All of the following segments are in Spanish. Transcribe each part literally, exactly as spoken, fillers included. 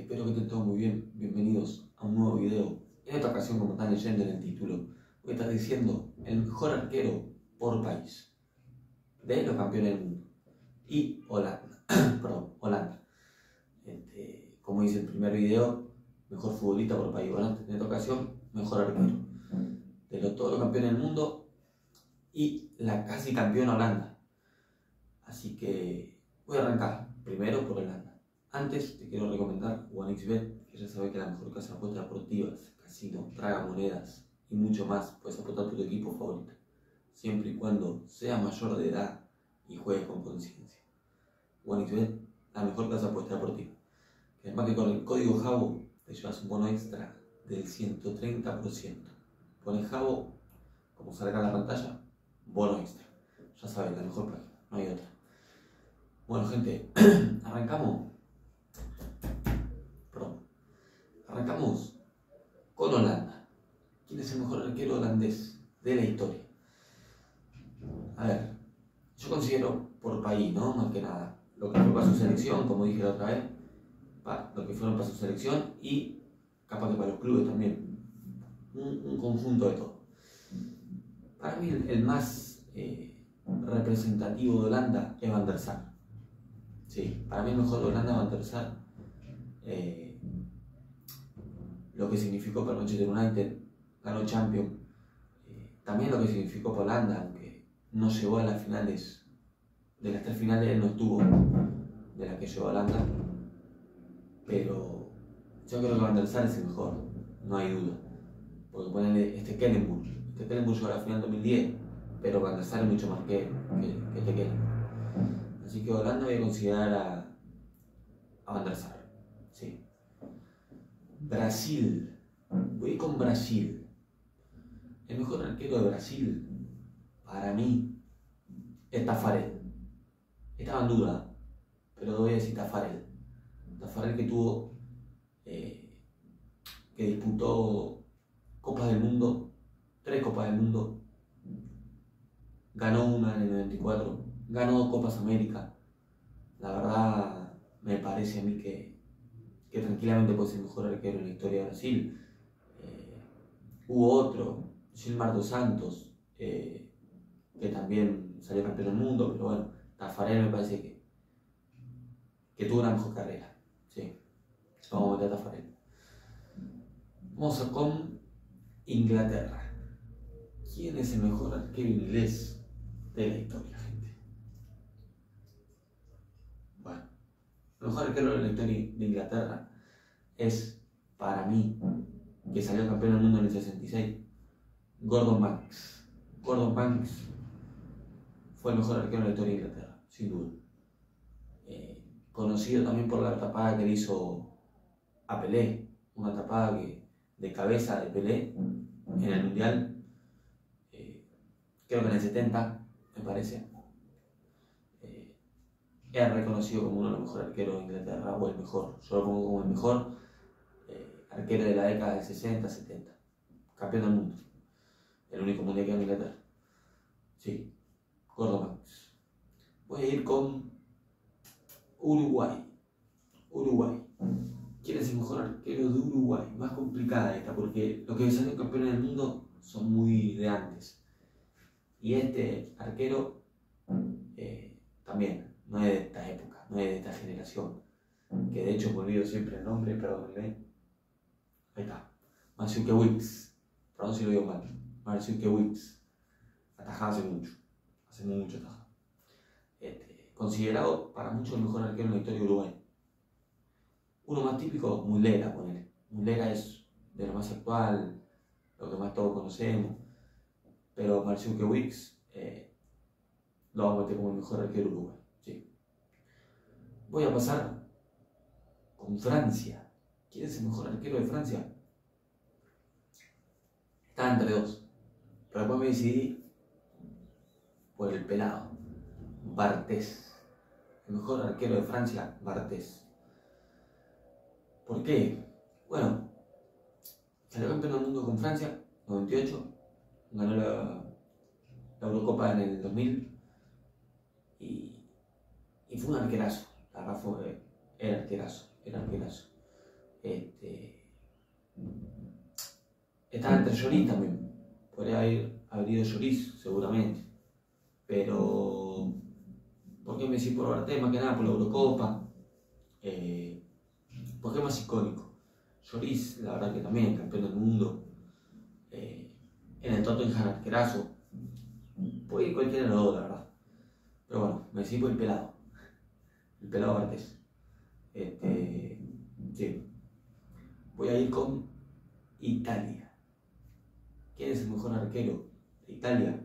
espero que estén todos muy bien. Bienvenidos a un nuevo video. En esta ocasión, como están leyendo en el título, voy a estar diciendo el mejor arquero por país de los campeones del mundo y Holanda. Perdón, Holanda. Este, como dice el primer video, mejor futbolista por país. Bueno, en esta ocasión, mejor arquero de los, todos los campeones del mundo y la casi campeona Holanda. Así que voy a arrancar primero por Holanda. Antes te quiero recomendar OneXBet, que ya sabes que es la mejor casa de apuestas deportivas, casino, tragamonedas y mucho más. Puedes apostar por tu equipo favorito, siempre y cuando seas mayor de edad y juegues con conciencia. OneXBet, la mejor casa de apuestas deportiva. Además que con el código JABO te llevas un bono extra del ciento treinta por ciento. Pones JABO, como salga en la pantalla, bono extra. Ya sabes, la mejor página, no hay otra. Bueno, gente, arrancamos. Perdón. Arrancamos con Holanda. ¿Quién es el mejor arquero holandés de la historia? A ver, yo considero por país, ¿no? Más que nada. Lo que fue para su selección, como dije la otra vez, para lo que fueron para su selección y capaz que para los clubes también. Un, un conjunto de todo. Para mí el, el más eh, representativo de Holanda es Van der Sar. Sí, para mí el mejor de Holanda es Van der Sar. Eh, lo que significó para Manchester United, ganó Champions, eh, también lo que significó para Holanda, aunque no llegó a las finales, de las tres finales él no estuvo, de las que llegó a Holanda, pero yo creo que Van der Sar es el mejor, no hay duda, porque ponerle este Kellenburg, este Kellenburg llegó a la final en dos mil diez, pero Van der Sar es mucho más que, que, que este Kellenburg, así que Holanda voy a considerar a, a Van der Sar, sí. Brasil, voy con Brasil. El mejor arquero de Brasil, para mí, es Taffarel. Estaba en duda, pero voy a decir Taffarel. Taffarel que tuvo, eh, que disputó Copas del Mundo, tres Copas del Mundo, ganó una en el noventa y cuatro, ganó dos Copas América. La verdad, me parece a mí que que tranquilamente puede ser el mejor arquero en la historia de Brasil. Eh, hubo otro, Gilmar dos Santos, eh, que también salió campeón del mundo, pero bueno, Taffarel me parece que, que tuvo una mejor carrera. Sí, vamos a meter a Taffarel. Vamos a con Inglaterra. ¿Quién es el mejor arquero inglés de la historia, gente? Bueno, el mejor arquero de la historia de Inglaterra es, para mí, que salió campeón del mundo en el sesenta y seis, Gordon Banks. Gordon Banks fue el mejor arquero de la historia de Inglaterra, sin duda. Eh, conocido también por la tapada que le hizo a Pelé, una tapada que, de cabeza de Pelé en el Mundial, eh, creo que en el setenta, me parece. Es reconocido como uno de los mejores arqueros de Inglaterra, o el mejor, yo lo pongo como el mejor eh, arquero de la década del sesenta, setenta, campeón del mundo, el único mundial que hay en Inglaterra. Sí, Gordon Banks. Voy a ir con Uruguay. Uruguay. ¿Quién es el mejor arquero de Uruguay? Más complicada esta, porque los que salen campeones del mundo son muy de antes. Y este arquero eh, también. No es de esta época, no es de esta generación, que de hecho me olvido siempre el nombre, perdónenme. Ahí está, Marciuke Wicks, perdón si lo digo mal, Marciuke Wicks, atajaba hace mucho, hace mucho atajaba. Este, considerado para muchos el mejor arquero en la historia de Uruguay. Uno más típico, Muslera, ponele. Muslera es de lo más actual, lo que más todos conocemos, pero Marciuke Wicks eh, lo vamos a meter como el mejor arquero de Uruguay. Sí. Voy a pasar con Francia. ¿Quién es el mejor arquero de Francia? Estaba entre dos, pero después me decidí por el pelado, Barthez. El mejor arquero de Francia, Barthez. ¿Por qué? Bueno, salió campeón del mundo con Francia, noventa y ocho, ganó la, la Eurocopa en el dos mil y Y fue un arquerazo, la verdad fue, era arquerazo, era arquerazo. Este, estaba entre Lloris también. Podría haber, haber ido Lloris, seguramente. Pero, ¿por qué Messi por Barté? Más que nada por la Eurocopa. Eh, porque es más icónico. Lloris, la verdad que también, campeón del mundo. Eh, en el Tottenham, arquerazo. Puede ir cualquiera de los dos, la verdad. Pero bueno, Messi por el pelado. El pelado Bartés. Este, sí. Voy a ir con Italia. ¿Quién es el mejor arquero de Italia?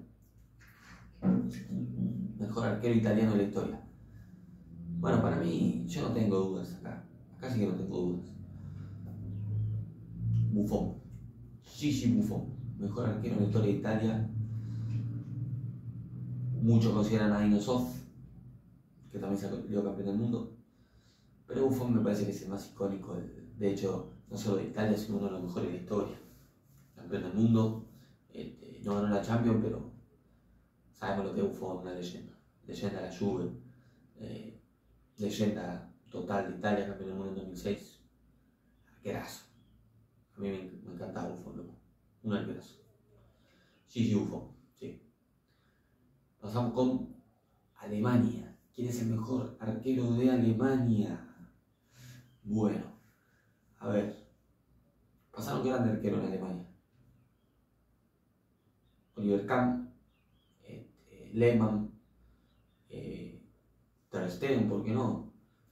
Mejor arquero italiano de la historia. Bueno, para mí, yo no tengo dudas acá. Acá sí que no tengo dudas. Buffon. Gigi Buffon. Mejor arquero de la historia de Italia. Muchos consideran a Inosov, que también salió campeón del mundo. Pero Buffon me parece que es el más icónico, de hecho, no solo de Italia, sino uno de los mejores de la historia. Campeón del mundo, este, no ganó la Champions, pero sabemos lo que es Buffon, una leyenda. Leyenda de la Juve, eh, leyenda total de Italia, campeón del mundo en dos mil seis. Arquerazo. A mí me, me encantaba Buffon, loco. Un arquerazo. Gigi Buffon, sí. Pasamos con Alemania. ¿Quién es el mejor arquero de Alemania? Bueno, a ver. Pasaron grandes arqueros en Alemania. Oliver Kahn, eh, eh, Lehmann, eh, Ter Stegen, ¿por qué no?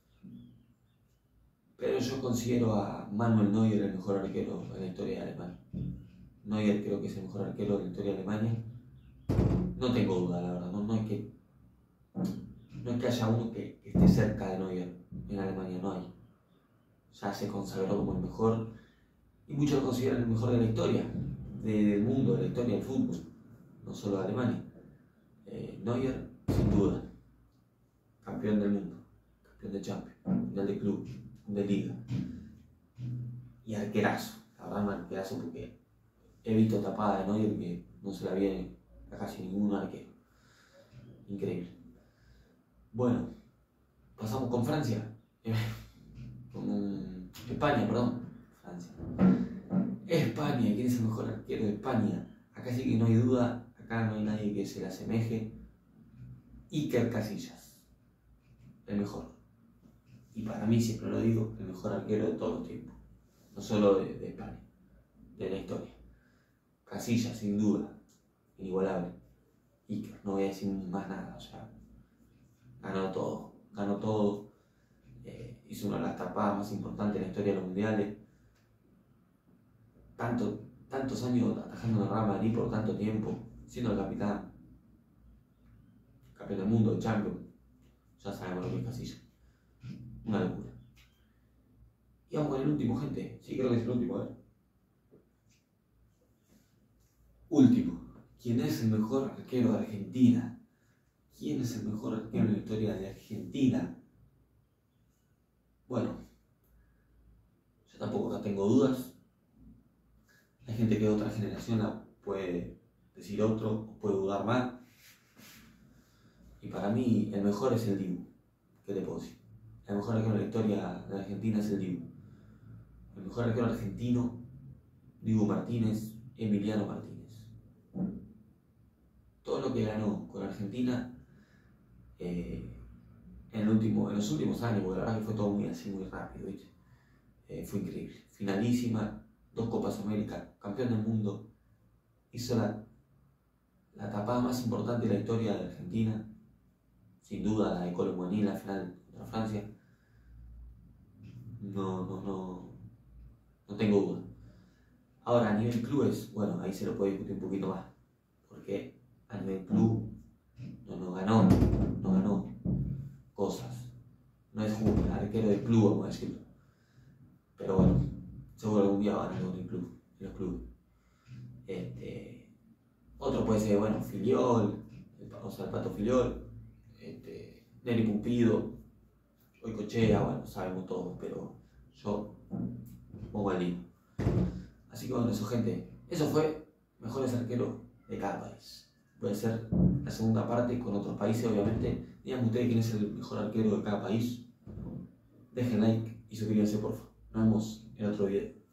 Pero yo considero a Manuel Neuer el mejor arquero de la historia de Alemania. Neuer creo que es el mejor arquero de la historia de Alemania. No tengo duda, la verdad. No, no, es que, no es que haya uno que, que esté cerca de Neuer en Alemania, no hay. Ya se consagró como el mejor, y muchos lo consideran el mejor de la historia, de, del mundo, de la historia del fútbol, no solo de Alemania. Eh, Neuer, sin duda, campeón del mundo, campeón de Champions, mundial de club, de liga, y arquerazo, la verdad, un arquerazo, porque he visto tapada de Neuer que no se la viene a casi ningún arquero. Increíble. Bueno, pasamos con Francia. Con España, perdón. Francia. España, ¿quién es el mejor arquero de España? Acá sí que no hay duda, acá no hay nadie que se le asemeje. Iker Casillas, el mejor. Y para mí, siempre lo digo, el mejor arquero de todos los tiempos. No solo de, de España, de la historia. Casillas, sin duda, inigualable. Iker, no voy a decir más nada, o sea, ganó todo, ganó todo. Eh, hizo una de las tapadas más importantes en la historia de los mundiales. Tanto, tantos años atajando en el Real Madrid por tanto tiempo, siendo el capitán, campeón del mundo, de Champions. Ya sabemos lo que es Casillas. Una locura. Y vamos con el último, gente. Sí, creo que es el último, a ver. Último. ¿Quién es el mejor arquero de Argentina? ¿Quién es el mejor arquero en la historia de Argentina? Bueno, yo tampoco acá tengo dudas. Hay gente que de otra generación la puede decir otro, o puede dudar más. Y para mí el mejor es el Dibu. ¿Qué te puedo decir? El mejor arquero de la historia de Argentina es el Dibu. El mejor arquero argentino, Dibu Martínez, Emiliano Martínez. Todo lo que ganó con Argentina eh, en, el último, en los últimos años, porque la verdad que fue todo muy así, muy rápido, ¿viste? Eh, fue increíble. Finalísima, dos Copas América, campeón del mundo, hizo la, la tapada más importante de la historia de Argentina, sin duda la de Colo Muani en la final contra Francia. No, no, no, no tengo duda. Ahora, a nivel clubes, bueno, ahí se lo puede discutir un poquito más, porque a nivel club no, no ganó, no ganó cosas. No es un arquero de club, vamos a decirlo. Pero bueno, seguro algún día va a ganar con el club, en los clubes. Este, otro puede ser, bueno, Filiol, el, o sea, el Pato Filiol, este, Neri Pumpido, Goicoechea, bueno, sabemos todos, pero yo pongo al Dibu. Así que bueno, eso, gente, eso fue mejores arqueros de cada país. Puede ser la segunda parte con otros países, obviamente. Díganme ustedes quién es el mejor arquero de cada país. Dejen like y suscríbanse, por favor. Nos vemos en otro video.